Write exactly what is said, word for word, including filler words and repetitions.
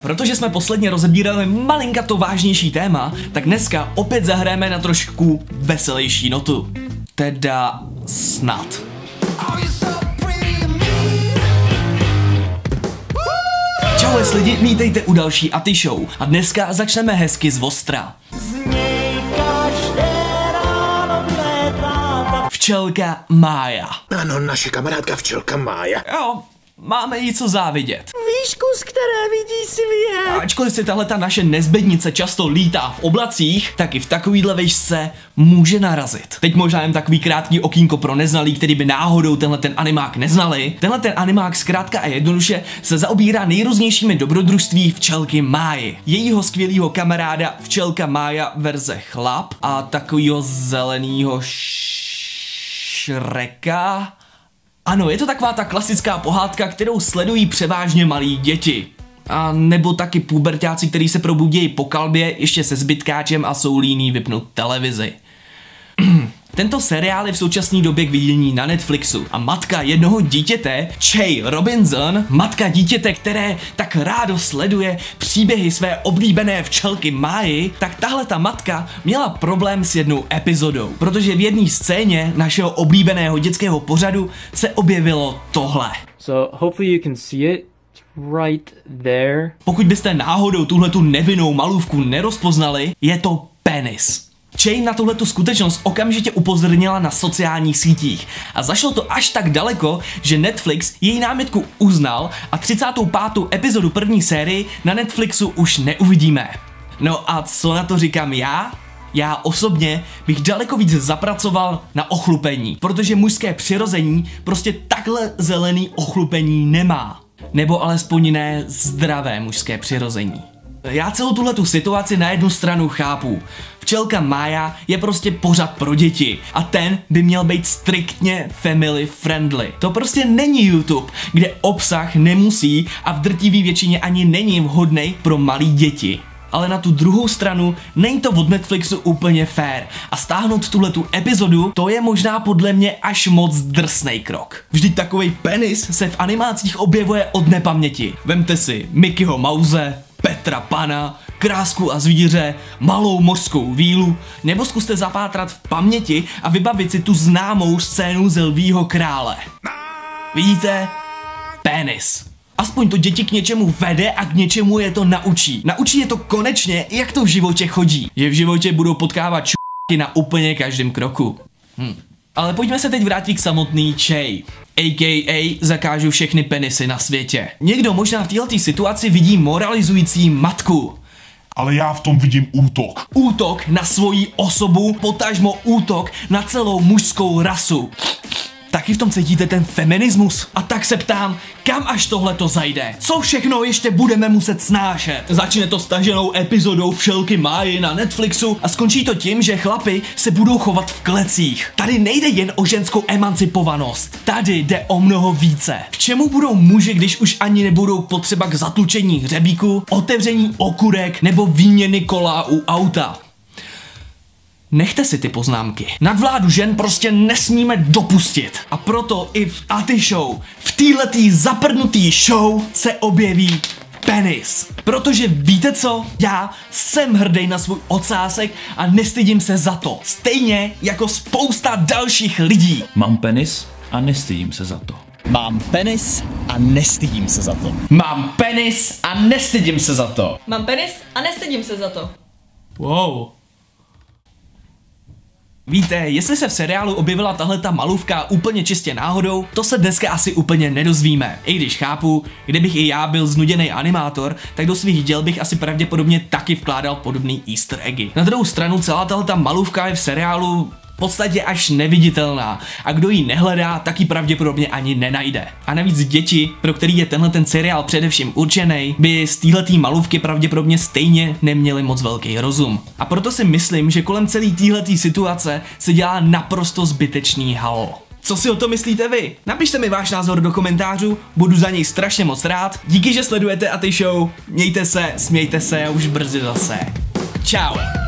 Protože jsme posledně rozebírali malinkato vážnější téma, tak dneska opět zahrajeme na trošku veselější notu. Teda snad. Čau lidi, vítejte u další Aty Show a dneska začneme hezky z ostra. Včelka Mája. Ano, naše kamarádka včelka Mája. Jo, máme jí co závidět. Výšku, z které vidí svět. Ačkoliv si tahle ta naše nezbednice často lítá v oblacích, tak i v takovýhle výšce může narazit. Teď možná jen takový krátký okýnko pro neznalý, který by náhodou tenhle ten animák neznali. Tenhle ten animák zkrátka a jednoduše se zaobírá nejrůznějšími dobrodružství včelky Máji. Jejího skvělého kamaráda včelka Mája verze chlap a takovýho zelenýho Šreka. Ano, je to taková ta klasická pohádka, kterou sledují převážně malí děti. A nebo taky puberťáci, který se probudějí po kalbě ještě se zbytkáčem a jsou líní vypnout televizi. Tento seriál je v současné době k vidění na Netflixu a matka jednoho dítěte, Shay Robinson, matka dítěte, které tak rádo sleduje příběhy své oblíbené včelky Máji, tak tahle ta matka měla problém s jednou epizodou, protože v jedné scéně našeho oblíbeného dětského pořadu se objevilo tohle. So hopefully you can see it. Right there. Pokud byste náhodou tuhletu nevinnou malůvku nerozpoznali, je to penis. Shay na tuhletu skutečnost okamžitě upozornila na sociálních sítích a zašlo to až tak daleko, že Netflix její námitku uznal a třicátou pátou epizodu první sérii na Netflixu už neuvidíme. No a co na to říkám já? Já osobně bych daleko víc zapracoval na ochlupení, protože mužské přirození prostě takhle zelený ochlupení nemá. Nebo alespoň ne zdravé mužské přirození. Já celou tuhletu situaci na jednu stranu chápu. Včelka Mája je prostě pořad pro děti a ten by měl být striktně family friendly. To prostě není YouTube, kde obsah nemusí a v drtivé většině ani není vhodný pro malé děti. Ale na tu druhou stranu není to od Netflixu úplně fair a stáhnout tuhletu epizodu, to je možná podle mě až moc drsnej krok. Vždyť takovej penis se v animácích objevuje od nepaměti. Vemte si Mickeyho Mouse, Petra Pana, Krásku a zvíře, Malou mořskou vílu, nebo zkuste zapátrat v paměti a vybavit si tu známou scénu z Lvího krále. Vidíte? Penis. Aspoň to děti k něčemu vede a k něčemu je to naučí. Naučí je to konečně, jak to v životě chodí. Že v životě budou potkávat č***y na úplně každém kroku. Hm. Ale pojďme se teď vrátit k samotný Shay. A K A zakážu všechny penisy na světě. Někdo možná v této situaci vidí moralizující matku. Ale já v tom vidím útok. Útok na svoji osobu, potažmo útok na celou mužskou rasu. Taky v tom cítíte ten feminismus? A tak se ptám, kam až tohle to zajde? Co všechno ještě budeme muset snášet? Začne to staženou epizodou včelky Máji na Netflixu a skončí to tím, že chlapi se budou chovat v klecích. Tady nejde jen o ženskou emancipovanost. Tady jde o mnoho více. K čemu budou muži, když už ani nebudou potřeba k zatlučení hřebíku, otevření okurek nebo výměny kola u auta? Nechte si ty poznámky. Nadvládu žen prostě nesmíme dopustit. A proto i v Aty Show, v téhletý zaprdnutý show se objeví penis. Protože víte co? Já jsem hrdý na svůj ocásek a nestydím se za to. Stejně jako spousta dalších lidí. Mám penis a nestydím se za to. Mám penis a nestydím se za to. Mám penis a nestydím se za to. Mám penis a nestydím se za to. Wow. Víte, jestli se v seriálu objevila tahleta malůvka úplně čistě náhodou, to se dneska asi úplně nedozvíme. I když chápu, kdybych i já byl znuděný animátor, tak do svých děl bych asi pravděpodobně taky vkládal podobný easter eggy. Na druhou stranu celá tahleta malůvka je v seriálu v podstatě až neviditelná a kdo ji nehledá, tak ji pravděpodobně ani nenajde. A navíc děti, pro který je tenhle ten seriál především určený, by z téhletý malůvky pravděpodobně stejně neměli moc velký rozum. A proto si myslím, že kolem celé téhletý situace se dělá naprosto zbytečný halo. Co si o to myslíte vy? Napište mi váš názor do komentářů, budu za něj strašně moc rád. Díky, že sledujete Aty Show, mějte se, smějte se a už brzy zase. Čau.